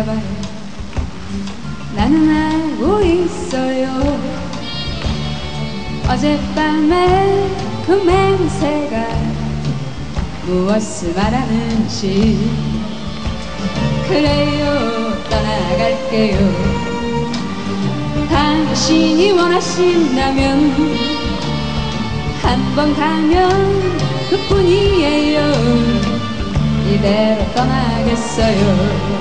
해봐요. 나는 알고 있어요. 어젯밤에 그 맹세가 무엇을 말하는지. 그래요, 떠나갈게요. 당신이 원하신다면 한 번 가면 그뿐이에요. 이대로 떠나겠어요.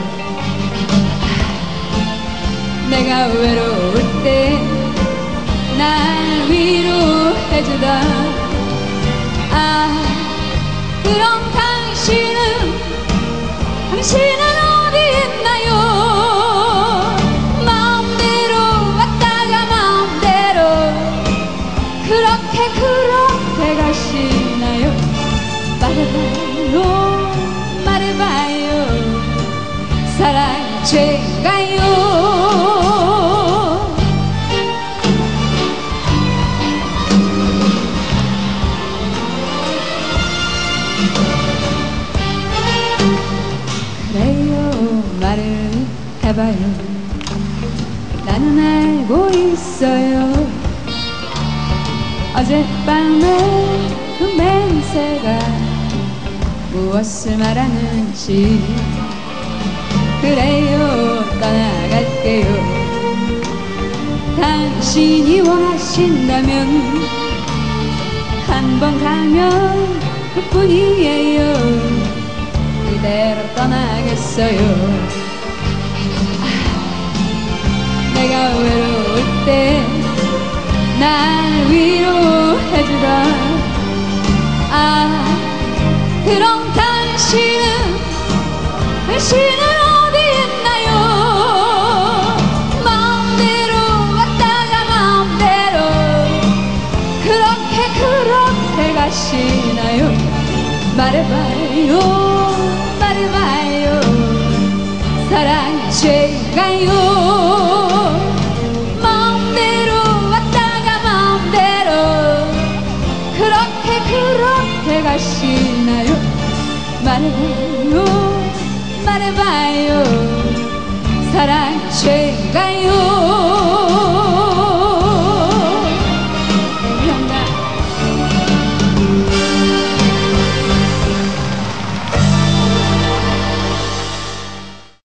내가 외로울 때 날 위로해주다. 아, 그럼 당신은 어디 있나요? 마음대로 왔다가 마음대로 그렇게 가시나요? 말해봐요. 사랑이 죄인가요? 그래요, 말을 해봐요. 나는 알고 있어요. 어젯밤에 그 맹세가 무엇을 말하는지. 그래요, 떠나갈게요. 당신이 원하신다면 한 번 가면 그뿐이에요. 이대로 떠나겠어요. 내가 외로울 때 날 위로해주다. 아, 그럼 당신은 어디 있나요? 마음대로 왔다가 마음대로 그렇게 가시나요? 말해봐요. 사랑이 죄인가요? 마음대로 왔다가 마음대로 그렇게 가시나요? 말해봐요. 사랑이 죄인가요?